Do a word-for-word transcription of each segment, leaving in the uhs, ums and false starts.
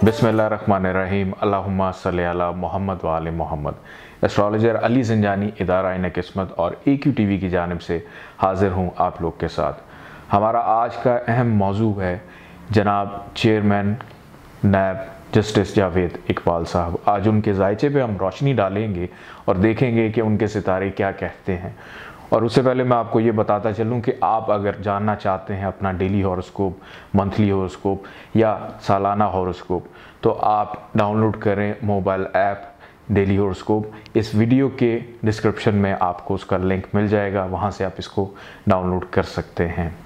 बिस्मिल्लाहिर्रहमानिर्रहीम अल्लाहुम्मा सल्ली अला मोहम्मद व आले मोहम्मद। एस्ट्रोलॉजर अली ज़ंजानी इदारा इन किस्मत और ए क्यू टी वी की जानिब से हाज़िर हूँ आप लोग के साथ। हमारा आज का अहम मौजू है जनाब chairman NAB justice Javed Iqbal साहब। आज उनके जायचे पे हम रोशनी डालेंगे और देखेंगे कि उनके सितारे क्या कहते हैं। और उससे पहले मैं आपको ये बताता चलूँ कि आप अगर जानना चाहते हैं अपना डेली हॉरोस्कोप, मंथली हॉरोस्कोप या सालाना हॉरोस्कोप, तो आप डाउनलोड करें मोबाइल ऐप डेली हॉरोस्कोप। इस वीडियो के डिस्क्रिप्शन में आपको उसका लिंक मिल जाएगा, वहाँ से आप इसको डाउनलोड कर सकते हैं।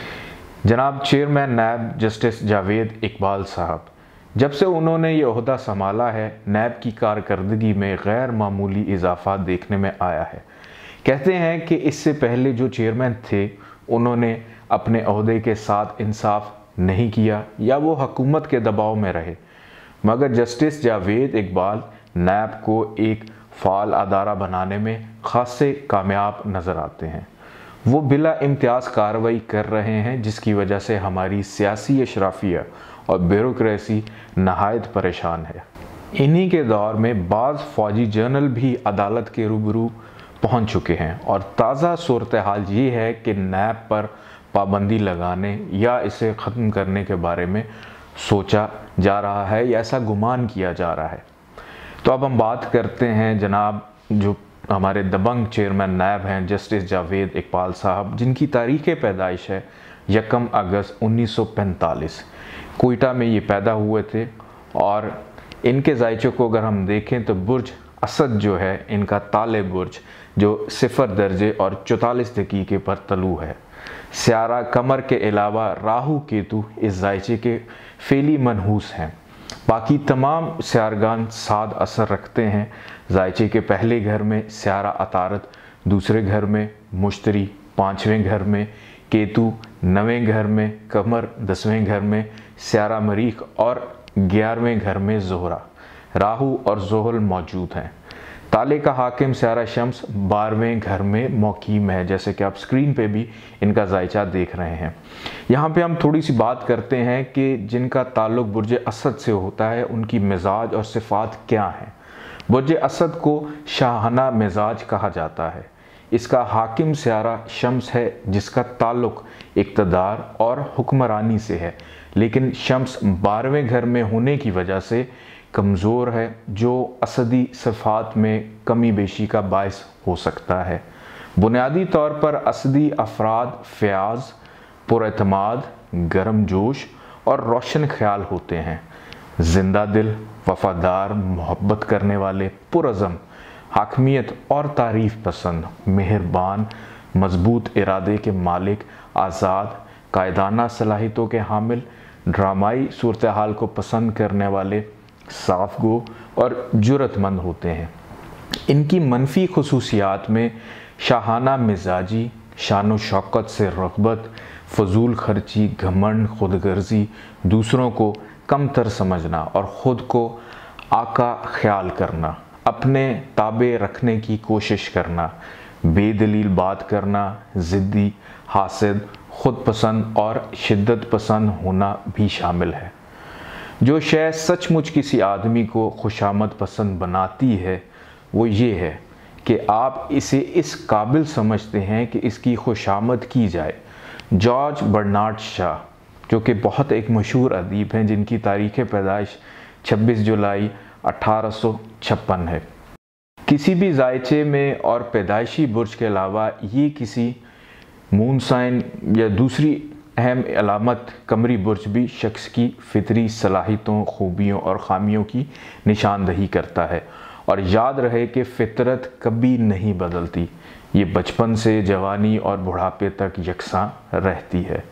जनाब chairman NAB justice Javed Iqbal साहब, जब से उन्होंने ये ओहदा संभाला है, नैब की कारकर्दगी में गैर मामूली इजाफा देखने में आया है। कहते हैं कि इससे पहले जो चेयरमैन थे उन्होंने अपने ओहदे के साथ इंसाफ नहीं किया या वो हुकूमत के दबाव में रहे, मगर जस्टिस जावेद इकबाल नैब को एक फ़ाल अदारा बनाने में खासे कामयाब नज़र आते हैं। वो बिला इम्तियाज़ कार्रवाई कर रहे हैं, जिसकी वजह से हमारी सियासी अशराफिया और ब्यूरोक्रेसी नहायत परेशान है। इन्हीं के दौर में बाज़ फ़ौजी जर्नल भी अदालत के रूबरू पहुंच चुके हैं और ताज़ा सूरत हाल ये है कि नैब पर पाबंदी लगाने या इसे ख़त्म करने के बारे में सोचा जा रहा है या ऐसा गुमान किया जा रहा है। तो अब हम बात करते हैं जनाब जो हमारे दबंग चेयरमैन नैब हैं जस्टिस जावेद इकबाल साहब, जिनकी तारीख़ पैदाइश है यकम अगस्त उन्नीस सौ पैंतालीस। कोयटा में ये पैदा हुए थे और इनके जायचे को अगर हम देखें तो बुर्ज असद जो है इनका ताले बुर्ज जो सिफर दर्जे और चौतालीस दकीके पर तलू है। स्यारा कमर के अलावा राहु केतु इस जायचे के फेली मनहूस हैं। बाकी तमाम स्यारगान साद असर रखते हैं। जायचे के पहले घर में स्यारा अतारत, दूसरे घर में मुश्तरी, पाँचवें घर में केतु, नवें घर में कमर, दसवें घर में स्यारा मरीख और ग्यारहवें घर में जोहरा, राहु और जोहल मौजूद हैं। ताले का हाकिम स्यारा शम्स बारहवें घर में मौकीम है, जैसे कि आप स्क्रीन पे भी इनका जायचा देख रहे हैं। यहाँ पे हम थोड़ी सी बात करते हैं कि जिनका ताल्लुक बुर्ज असद से होता है उनकी मिजाज और सिफ़ात क्या हैं। बुर्ज असद को शाहाना मिजाज कहा जाता है। इसका हाकिम स्यारा शम्स है, जिसका ताल्लुक इक़्तिदार और हुक्मरानी से है, लेकिन शम्स बारहवें घर में होने की वजह से कमज़ोर है, जो असदी सिफ़ात में कमी बेशी का बायस हो सकता है। बुनियादी तौर पर असदी अफराद फ़याज़, पुरएतमाद, गर्म जोश और रोशन ख्याल होते हैं। जिंदा दिल, वफ़ादार, मोहब्बत करने वाले, पुरज़म, हाकमियत और तारीफ़ पसंद, मेहरबान, मजबूत इरादे के मालिक, आज़ाद, कायदाना सलाहियतों के हामिल, ड्रामाई सूरत हाल को पसंद करने वाले, साफ गो और जुरतमंद होते हैं। इनकी मनफी खुसूसियात में शाहाना मिजाजी, शान व शौकत से रग़बत, फजूल खर्ची, घमंड, खुदगर्जी, दूसरों को कमतर समझना और ख़ुद को आका ख्याल करना, अपने ताबे रखने की कोशिश करना, बेदलील बात करना, ज़िद्दी, हासिद, ख़ुद पसंद और शिद्दत पसंद होना भी शामिल है। जो शय सचमुच किसी आदमी को खुशामद पसंद बनाती है वो ये है कि आप इसे इस काबिल समझते हैं कि इसकी खुशामद की जाए। जॉर्ज बर्नार्ड शॉ, जो कि बहुत एक मशहूर अदीब हैं, जिनकी तारीख़ पैदाइश छब्बीस जुलाई अठारह सौ छप्पन है। किसी भी जायचे में और पैदाइशी बुर्ज के अलावा ये किसी मून साइन या दूसरी अहम अलामत कमरी बुर्ज भी शख्स की फितरी सलाहियतों, खूबियों और ख़ामियों की निशानदही करता है। और याद रहे कि फ़ितरत कभी नहीं बदलती, ये बचपन से जवानी और बुढ़ापे तक यकसां रहती है।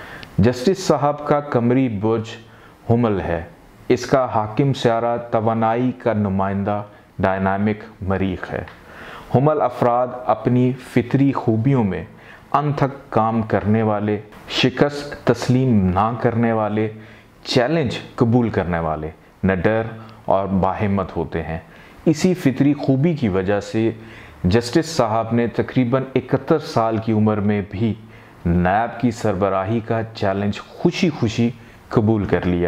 जस्टिस साहब का कमरी बुर्ज हुमल है। इसका हाकिम स्यारा तवानाई का नुमाइंदा डायनामिक मरीख है। हुमल अफराद अपनी फितरी खूबियों में अनथक काम करने वाले, शिकस्त तस्लीम ना करने वाले, चैलेंज कबूल करने वाले, निडर और बाहिम्मत होते हैं। इसी फितरी खूबी की वजह से जस्टिस साहब ने तकरीबन इकहत्तर साल की उम्र में भी नैब की सरबराही का चैलेंज खुशी खुशी कबूल कर लिया।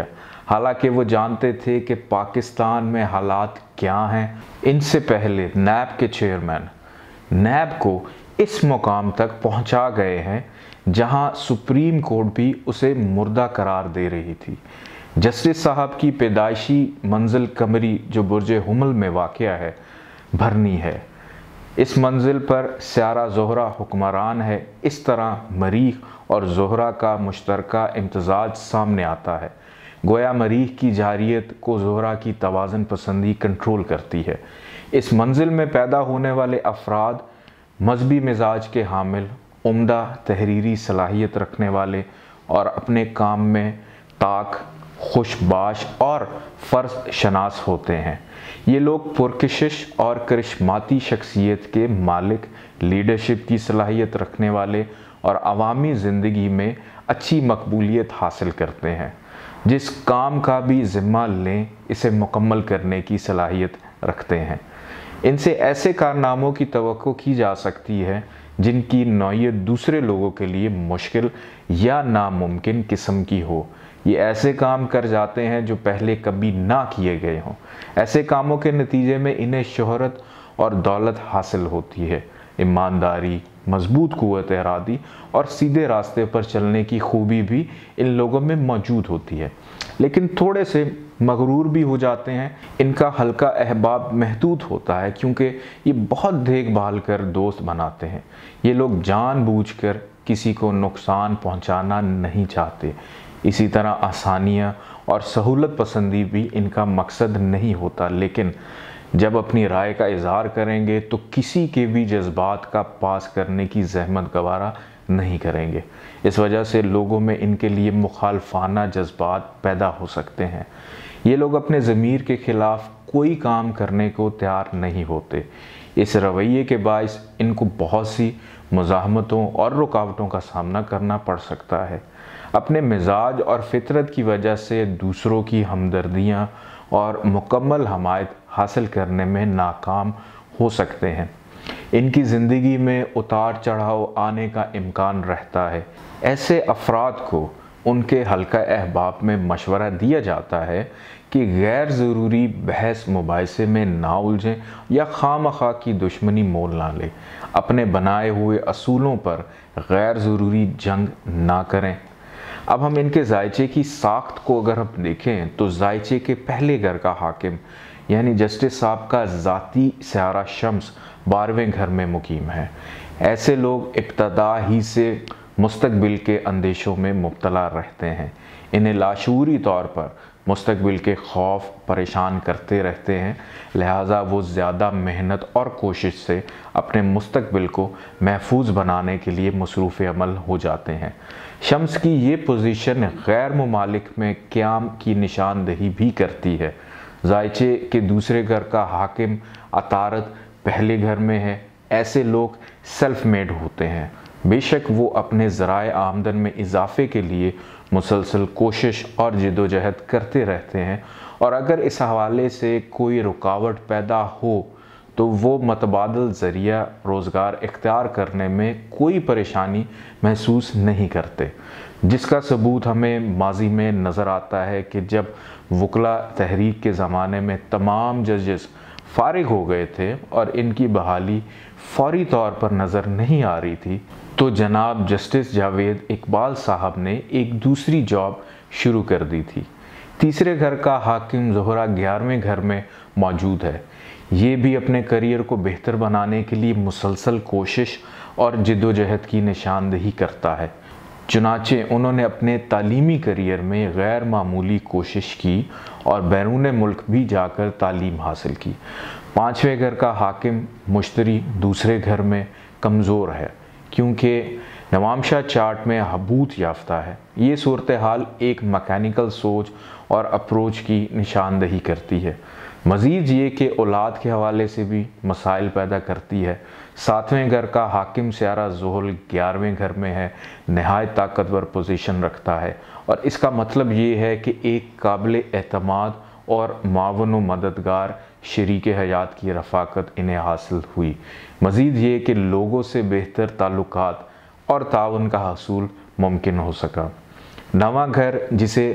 हालांकि वो जानते थे कि पाकिस्तान में हालात क्या हैं। इनसे पहले नैब के चेयरमैन नैब को इस मुकाम तक पहुंचा गए हैं जहां सुप्रीम कोर्ट भी उसे मुर्दा करार दे रही थी। जस्टिस साहब की पैदाइशी मंजिल कमरी जो बुर्ज हुमल में वाक़या है, भरनी है। इस मंजिल पर स्यारा ज़ोहरा हुक्मरान है। इस तरह मरीख और ज़ोहरा का मुश्तरका इम्तजाज सामने आता है। गोया मरीख की जारियत को ज़ोहरा की तवाज़न पसंदी कंट्रोल करती है। इस मंजिल में पैदा होने वाले अफराद मजहबी मिजाज के हामिल, उम्दा तहरीरी सलाहियत रखने वाले और अपने काम में ताक, खुशबाश और फ़र्ज शनास होते हैं। ये लोग पुरकशिश और करिश्माती शख्सियत के मालिक, लीडरशिप की सलाहियत रखने वाले और अवामी ज़िंदगी में अच्छी मकबूलियत हासिल करते हैं। जिस काम का भी ज़िम्मा लें, इसे मुकम्मल करने की सलाहियत रखते हैं। इनसे ऐसे कारनामों की तवक्को की जा सकती है जिनकी नौइयत दूसरे लोगों के लिए मुश्किल या नामुमकिन किस्म की हो। ये ऐसे काम कर जाते हैं जो पहले कभी ना किए गए हों। ऐसे कामों के नतीजे में इन्हें शोहरत और दौलत हासिल होती है। ईमानदारी, मजबूत क़ुव्वत इरादी और सीधे रास्ते पर चलने की खूबी भी इन लोगों में मौजूद होती है, लेकिन थोड़े से मगरूर भी हो जाते हैं। इनका हल्का अहबाब महदूद होता है क्योंकि ये बहुत देखभाल कर दोस्त बनाते हैं। ये लोग जानबूझकर किसी को नुकसान पहुंचाना नहीं चाहते। इसी तरह आसानियाँ और सहूलत पसंदी भी इनका मकसद नहीं होता, लेकिन जब अपनी राय का इजहार करेंगे तो किसी के भी जज्बात का पास करने की जहमत गवारा नहीं करेंगे। इस वजह से लोगों में इनके लिए मुखालफाना जज्बात पैदा हो सकते हैं। ये लोग अपने ज़मीर के ख़िलाफ़ कोई काम करने को तैयार नहीं होते। इस रवैये के बायस इनको बहुत सी मुज़ाहमतों और रुकावटों का सामना करना पड़ सकता है। अपने मिजाज और फितरत की वजह से दूसरों की हमदर्दियाँ और मुकम्मल हमायत हासिल करने में नाकाम हो सकते हैं। इनकी ज़िंदगी में उतार चढ़ाव आने का इम्कान रहता है। ऐसे अफराद को उनके हल्का अहबाब में मशवरा दिया जाता है कि गैर ज़रूरी बहस मुबाहिसे में ना उलझें या खामखा की दुश्मनी मोल ना लें। अपने बनाए हुए असूलों पर गैर ज़रूरी जंग ना करें। अब हम इनके जायचे की साख्त को अगर हम देखें तो जायचे के पहले घर का हाकिम यानी जस्टिस साहब का ज़ाती स्यारा शम्स बारहवें घर में मुकीम है। ऐसे लोग इब्तदा ही से मुस्तकबिल के अंदेशों में मुब्तला रहते हैं। इन्हें लाशूरी तौर पर मुस्तकबिल के खौफ परेशान करते रहते हैं, लिहाजा वो ज़्यादा मेहनत और कोशिश से अपने मुस्तकबिल को महफूज बनाने के लिए मसरूफ़ अमल हो जाते हैं। शम्स की ये पोजीशन गैर ममालिक में क़याम की निशानदही भी करती है। जायचे के दूसरे घर का हाकिम अतारत पहले घर में है। ऐसे लोग सेल्फ मेड होते हैं। बेशक वो अपने ज़राए आमदन में इजाफ़े के लिए मुसलसल कोशिश और जिदोजहद करते रहते हैं, और अगर इस हवाले से कोई रुकावट पैदा हो तो वो मतबादल ज़रिया रोज़गार इख्तियार करने में कोई परेशानी महसूस नहीं करते, जिसका सबूत हमें माजी में नज़र आता है कि जब वकला तहरीक के ज़माने में तमाम जजेस फारिग हो गए थे और इनकी बहाली फौरी तौर पर नज़र नहीं आ रही थी, तो जनाब जस्टिस जावेद इकबाल साहब ने एक दूसरी जॉब शुरू कर दी थी। तीसरे घर का हाकिम ज़ोहरा ग्यारहवें घर में मौजूद है। ये भी अपने करियर को बेहतर बनाने के लिए मुसलसल कोशिश और जिद्दोजहद की निशानदही करता है। चुनाचे उन्होंने अपने तालीमी करियर में गैर मामूली कोशिश की और बैरून मुल्क भी जाकर तालीम हासिल की। पाँचवें घर का हाकिम मुश्तरी दूसरे घर में कमज़ोर है क्योंकि नवामशाह चार्ट में हबूत याफ्ता है। ये सूरत हाल एक मैकेनिकल सोच और अप्रोच की निशानदही करती है। मज़ीद ये कि औलाद के हवाले से भी मसाइल पैदा करती है। सातवें घर का हाकिम स्यारा ज़ोहल ग्यारहवें घर में है, नहायत ताकतवर पोजीशन रखता है, और इसका मतलब ये है कि एक काबिल एतमाद और मावन व मददगार शरीक हयात की रफ़ाकत इन्हें हासिल हुई। मज़ीद ये कि लोगों से बेहतर ताल्लुकात और ताउन का हसूल मुमकिन हो सका। नवा घर जिसे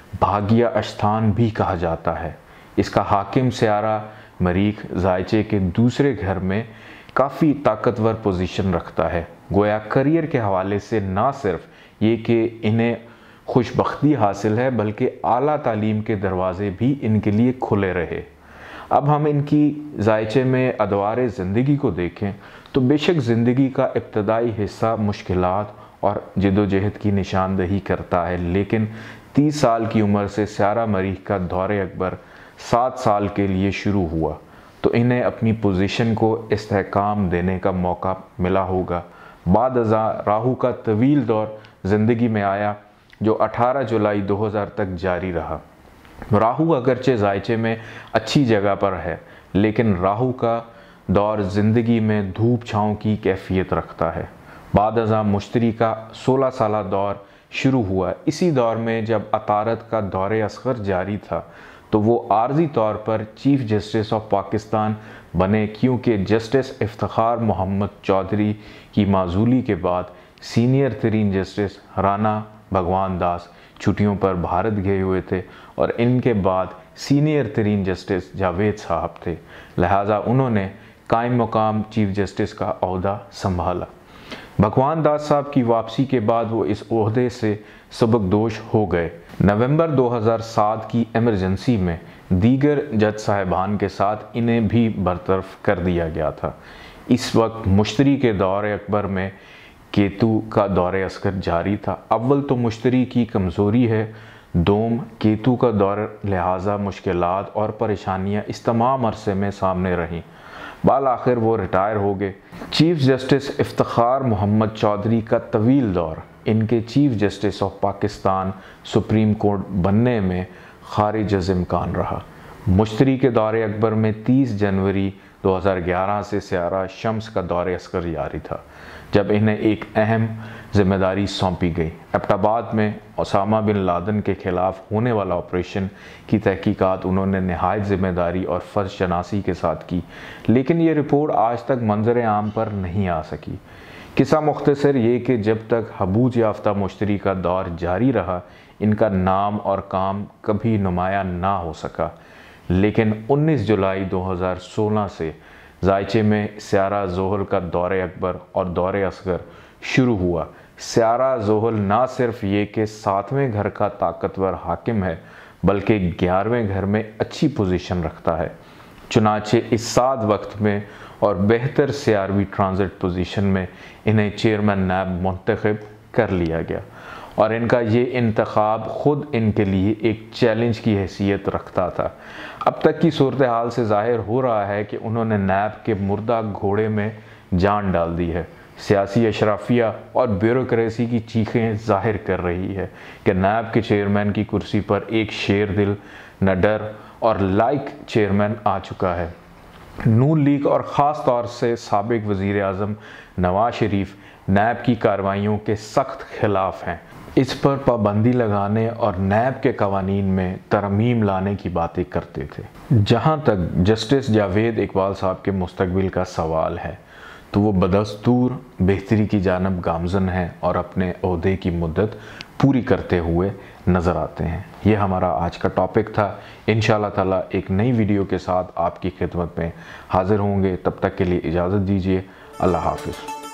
भाग्य अस्थान भी कहा जाता है। इसका हाकिम स्यारा मरीख जायचे के दूसरे घर में काफ़ी ताकतवर पोजीशन रखता है। गोया करियर के हवाले से ना सिर्फ ये कि इन्हें खुशबख्ती हासिल है बल्कि आला तालीम के दरवाज़े भी इनके लिए खुले रहे। अब हम इनकी जायचे में अदवार ज़िंदगी को देखें तो बेशक ज़िंदगी का इब्तदाई हिस्सा मुश्किलात और जदोजहद की निशानदही करता है, लेकिन तीस साल की उम्र से स्यारा मरीख का दौरे अकबर सात साल के लिए शुरू हुआ तो इन्हें अपनी पोजीशन को इस्तेहकाम देने का मौका मिला होगा। बाद अज़ा राहु का तवील दौर ज़िंदगी में आया जो अठारह जुलाई दो हज़ार तक जारी रहा। राहु अगरचे जायचे में अच्छी जगह पर है, लेकिन राहु का दौर ज़िंदगी में धूप छाँव की कैफियत रखता है। बाद अज़ा मुश्तरी का सोलह साला दौर शुरू हुआ। इसी दौर में जब अतारत का दौरे असगर जारी था तो वो आर्जी तौर पर चीफ जस्टिस ऑफ पाकिस्तान बने, क्योंकि जस्टिस इफ्तिखार मोहम्मद चौधरी की माजूली के बाद सीनियर तरीन जस्टिस राणा भगवान दास छुट्टियों पर भारत गए हुए थे और इनके बाद सीनियर तरीन जस्टिस जावेद साहब थे, लिहाजा उन्होंने कायम मकाम चीफ जस्टिस का ओहदा संभाला। भगवान दास साहब की वापसी के बाद वो इस ओहदे से सबकदोश हो गए। नवंबर दो हज़ार सात की एमरजेंसी में दीगर जज साहिबान के साथ इन्हें भी बरतरफ कर दिया गया था। इस वक्त मुश्तरी के दौरे अकबर में केतु का दौरे असगर जारी था। अव्वल तो मुश्तरी की कमज़ोरी है, दोम केतु का दौर, लिहाजा मुश्किलात और परेशानियां इस तमाम अरसे में सामने रहीं। बाल आखिर वो रिटायर हो गए। चीफ जस्टिस इफ्तिखार मोहम्मद चौधरी का तवील दौर इनके chief justice of Pakistan supreme court बनने में खारिज इम्कान रहा। मुश्तरी के दौरे अकबर में तीस जनवरी दो हज़ार ग्यारह से स्यारा शम्स का दौरे असगर जारी था, जब इन्हें एक अहम जिम्मेदारी सौंपी गई। एबटाबाद में ओसामा बिन लादेन के खिलाफ होने वाला ऑपरेशन की तहकीकात उन्होंने नहायत जिम्मेदारी और फ़र्ज शनासी के साथ की, लेकिन ये रिपोर्ट आज तक मंजर आम पर नहीं आ सकी। किस्सा मुख्तसर ये कि जब तक हबूज याफ्ता मुश्तरी का दौर जारी रहा इनका नाम और काम कभी नुमाया ना हो सका, लेकिन उन्नीस जुलाई दो हज़ार सोलह से जायचे में स्यारा जोहल का दौरे अकबर और दौरे असगर शुरू हुआ। स्यारा जोहल ना सिर्फ ये कि सातवें घर का ताकतवर हाकिम है बल्कि ग्यारहवें घर में अच्छी पोजीशन रखता है। चुनाचे इस सात वक्त में और बेहतर सियारवी ट्रांजिट पोजीशन में इन्हें चेयरमैन नैब मुंतखब कर लिया गया और इनका ये इंतखाब ख़ुद इनके लिए एक चैलेंज की हैसियत रखता था। अब तक की सूरत हाल से ज़ाहिर हो रहा है कि उन्होंने नैब के मुर्दा घोड़े में जान डाल दी है। सियासी अशराफिया और ब्यूरोक्रेसी की चीखें जाहिर कर रही है कि नैब के चेयरमैन की कुर्सी पर एक शेर दिल, निडर और लाइक चेयरमैन आ चुका है। नून लीग और ख़ास तौर से साबिक वज़ीर आज़म नवाज शरीफ नैब की कार्रवाइयों के सख्त खिलाफ हैं। इस पर पाबंदी लगाने और नैब के कवानीन में तरमीम लाने की बातें करते थे। जहाँ तक जस्टिस जावेद इकबाल साहब के मुस्तकबिल का सवाल है तो वो बदस्तूर बेहतरी की जानब गामज़न हैं और अपने ओहदे की मुद्दत पूरी करते हुए नज़र आते हैं। ये हमारा आज का टॉपिक था। इंशाअल्लाह ताला एक नई वीडियो के साथ आपकी खिदमत में हाज़िर होंगे। तब तक के लिए इजाज़त दीजिए। अल्लाह हाफ़िज़।